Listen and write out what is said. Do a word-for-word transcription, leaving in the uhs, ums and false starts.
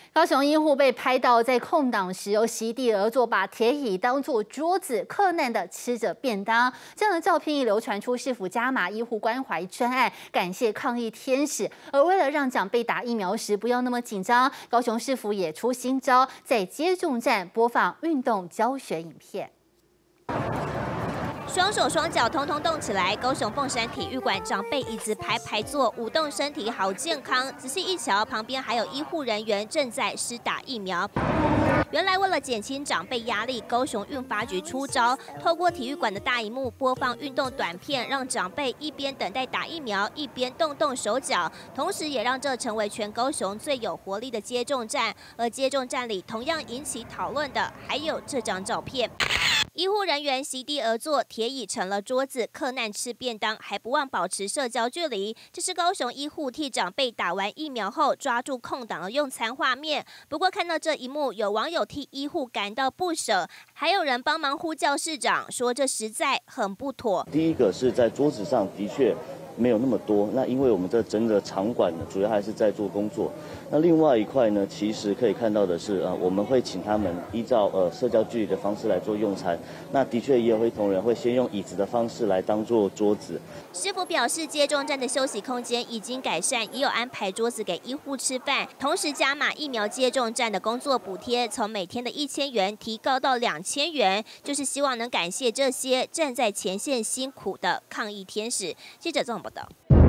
高雄医护被拍到在空档时由席地而坐，把铁椅当作桌子，克难的吃着便当。这样的照片一流传出，市府加码医护关怀专案，感谢抗疫天使。而为了让长辈打疫苗时不要那么紧张，高雄市府也出新招，在接种站播放运动教学影片。 双手双脚通通动起来，高雄凤山体育馆长辈椅子排排坐，舞动身体好健康。仔细一瞧，旁边还有医护人员正在施打疫苗。原来为了减轻长辈压力，高雄运发局出招，透过体育馆的大荧幕播放运动短片，让长辈一边等待打疫苗，一边动动手脚，同时也让这成为全高雄最有活力的接种站。而接种站里同样引起讨论的，还有这张照片。 医护人员席地而坐，铁椅成了桌子，克难吃便当，还不忘保持社交距离。这是高雄医护替长辈打完疫苗后抓住空档的用餐画面。不过看到这一幕，有网友替医护感到不舍，还有人帮忙呼叫市长，说这实在很不妥。 第一个是在桌子上的确没有那么多，那因为我们这整个场馆呢，主要还是在做工作。那另外一块呢，其实可以看到的是，呃，我们会请他们依照呃社交距离的方式来做用餐。那的确也有会同仁会先用椅子的方式来当做桌子。 市府表示，接种站的休息空间已经改善，也有安排桌子给医护吃饭，同时加码疫苗接种站的工作补贴，从每天的一千元提高到两千元，就是希望能感谢这些站在前线辛苦的抗疫天使。记者综合报道。